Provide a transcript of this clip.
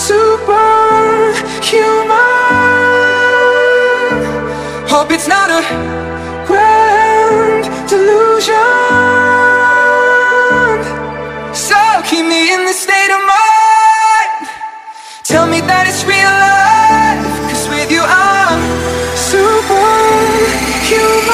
superhuman. Hope it's not a grand delusion. So keep me in this state of mind. Tell me that it's real life, 'cause with you I'm superhuman.